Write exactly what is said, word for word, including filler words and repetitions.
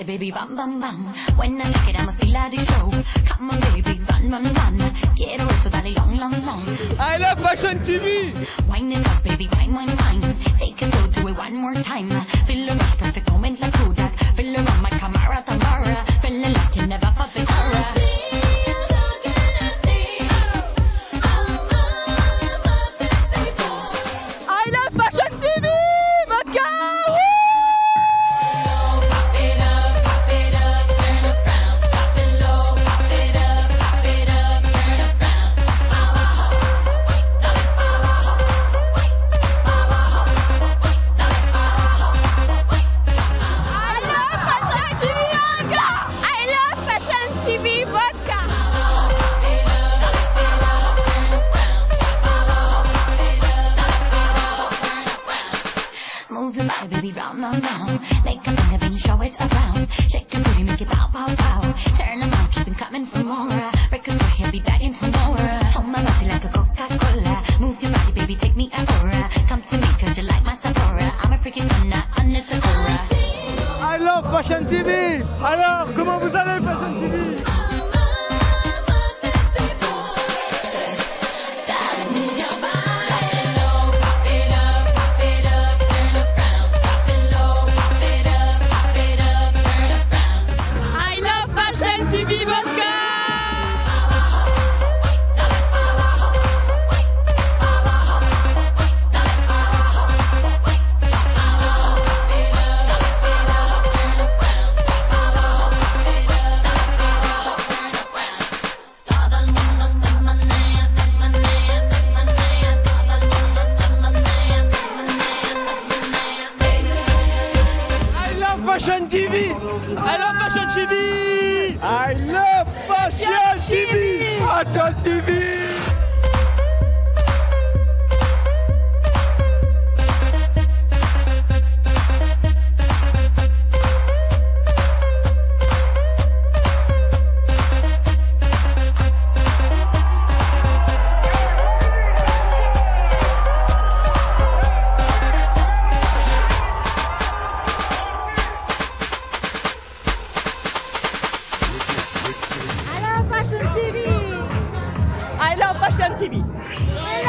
baby, bam, bam, bam. When I shake it, I must be like the show. Come on, baby, run, run, run. Quiero eso, dale long, long, long. I love Fashion T V. Wine it up, baby, wine, wine, wine. Take it slow, do it one more time. Feel the rush, perfect moment like Kodak. Feel around my camera, Tamara. Feeling like you never felt before. I love Fashion T V. Vodka. Move your body, baby, round, round, round. Make a thing of it, show it around. Shake your booty, make it pow, pow, pow. Turn around, keep it coming for more. Break a sweat, he'll be begging for more. Hold my body like a Coca-Cola. Move your body, baby, take me aura. Come to me, cause you like my Sephora. I'm a freaking tuna, under Sakura. I love Fashion T V. Alors, comment vous allez, Fashion T V? Fashion T V! I love Fashion T V! I love Fashion T V! Fashion T V! Fashion T V. I love Fashion T V.